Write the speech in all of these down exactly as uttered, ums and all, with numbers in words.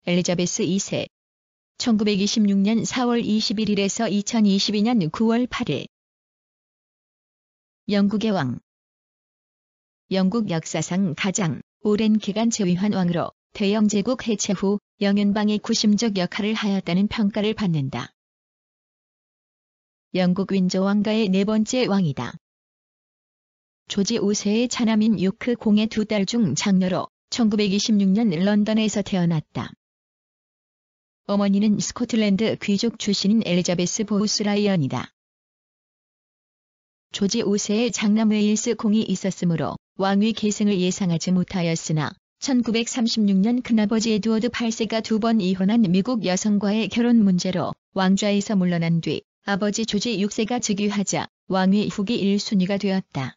엘리자베스 이 세. 천구백이십육 년 사월 이십일일에서 이천이십이 년 구월 팔일. 영국의 왕. 영국 역사상 가장 오랜 기간 재위한 왕으로 대영제국 해체 후 영연방의 구심적 역할을 하였다는 평가를 받는다. 영국 윈저 왕가의 네 번째 왕이다. 조지 오 세의 차남인 요크 공의 두 딸 중 장녀로 천구백이십육 년 런던에서 태어났다. 어머니는 스코틀랜드 귀족 출신인 엘리자베스 보우스라이언이다. 조지 오 세의 장남 웨일스 공이 있었으므로 왕위 계승을 예상하지 못하였으나 천구백삼십육 년 큰아버지 에드워드 팔 세가 두 번 이혼한 미국 여성과의 결혼 문제로 왕좌에서 물러난 뒤 아버지 조지 육 세가 즉위하자 왕위 후기 일 순위가 되었다.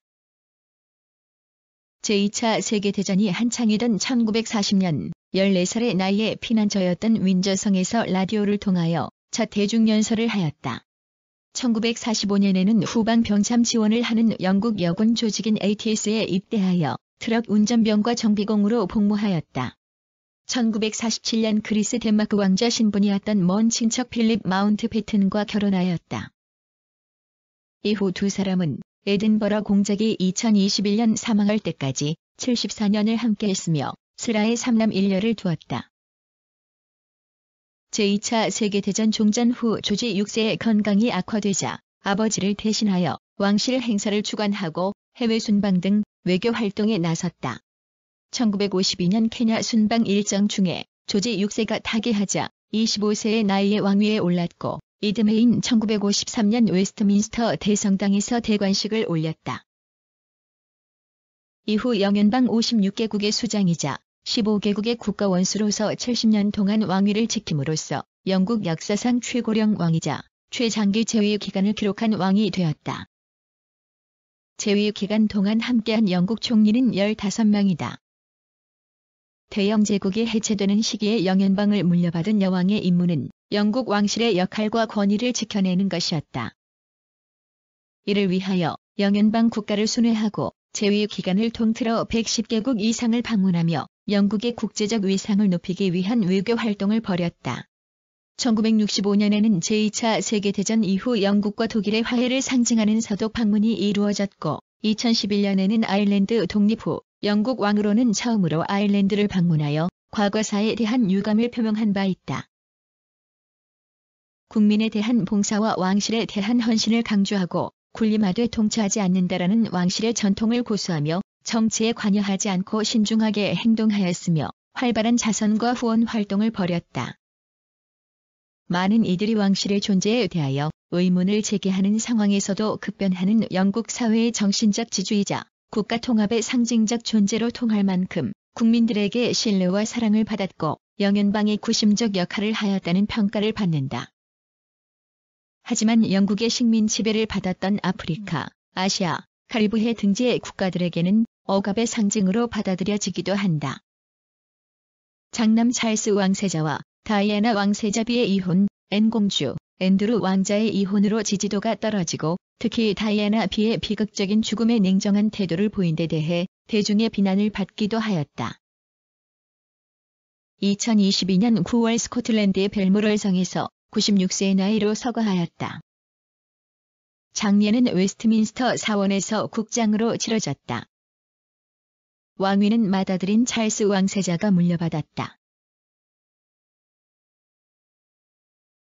제이 차 세계대전이 한창이던 천구백사십 년 열네 살의 나이에 피난처였던 윈저성에서 라디오를 통하여 첫 대중연설을 하였다. 천구백사십오 년에는 후방 병참 지원을 하는 영국 여군 조직인 에이티에스에 입대하여 트럭 운전병과 정비공으로 복무하였다. 천구백사십칠 년 그리스 덴마크 왕자 신분이었던 먼 친척 필립 마운트배튼과 결혼하였다. 이후 두 사람은 에든버러 공작이 이천이십일 년 사망할 때까지 칠십사 년을 함께했으며 슬하의 삼남 일녀를 두었다. 제이 차 세계대전 종전 후 조지 육 세의 건강이 악화되자 아버지를 대신하여 왕실 행사를 주관하고 해외 순방 등 외교 활동에 나섰다. 천구백오십이 년 케냐 순방 일정 중에 조지 육 세가 타계하자 이십오 세의 나이에 왕위에 올랐고 이듬해인 천구백오십삼 년 웨스트민스터 대성당에서 대관식을 올렸다. 이후 영연방 오십육 개국의 수장이자 십오 개국의 국가원수로서 칠십 년 동안 왕위를 지킴으로써 영국 역사상 최고령 왕이자 최장기 재위 기간을 기록한 왕이 되었다. 재위 기간 동안 함께한 영국 총리는 열다섯 명이다. 대영제국이 해체되는 시기에 영연방을 물려받은 여왕의 임무는 영국 왕실의 역할과 권위를 지켜내는 것이었다. 이를 위하여 영연방 국가를 순회하고 재위 기간을 통틀어 백십 개국 이상을 방문하며 영국의 국제적 위상을 높이기 위한 외교 활동을 벌였다. 천구백육십오 년에는 제이 차 세계대전 이후 영국과 독일의 화해를 상징하는 서독 방문이 이루어졌고 이천십일 년에는 아일랜드 독립 후 영국 왕으로는 처음으로 아일랜드를 방문하여 과거사에 대한 유감을 표명한 바 있다. 국민에 대한 봉사와 왕실에 대한 헌신을 강조하고 군림하되 통치하지 않는다라는 왕실의 전통을 고수하며 정치에 관여하지 않고 신중하게 행동하였으며 활발한 자선과 후원 활동을 벌였다. 많은 이들이 왕실의 존재에 대하여 의문을 제기하는 상황에서도 급변하는 영국 사회의 정신적 지주이자 국가 통합의 상징적 존재로 통할 만큼 국민들에게 신뢰와 사랑을 받았고 영연방의 구심적 역할을 하였다는 평가를 받는다. 하지만 영국의 식민 지배를 받았던 아프리카, 아시아, 카리브해 등지의 국가들에게는 억압의 상징으로 받아들여지기도 한다. 장남 찰스 왕세자와 다이애나 왕세자비의 이혼, 앤 공주, 앤드루 왕자의 이혼으로 지지도가 떨어지고 특히 다이애나 비의 비극적인 죽음에 냉정한 태도를 보인 데 대해 대중의 비난을 받기도 하였다. 이천이십이 년 구월 스코틀랜드의 벨모럴 성에서 구십육 세의 나이로 서거하였다. 장례는 웨스트민스터 사원에서 국장으로 치러졌다. 왕위는 맏아들인 찰스 왕세자가 물려받았다.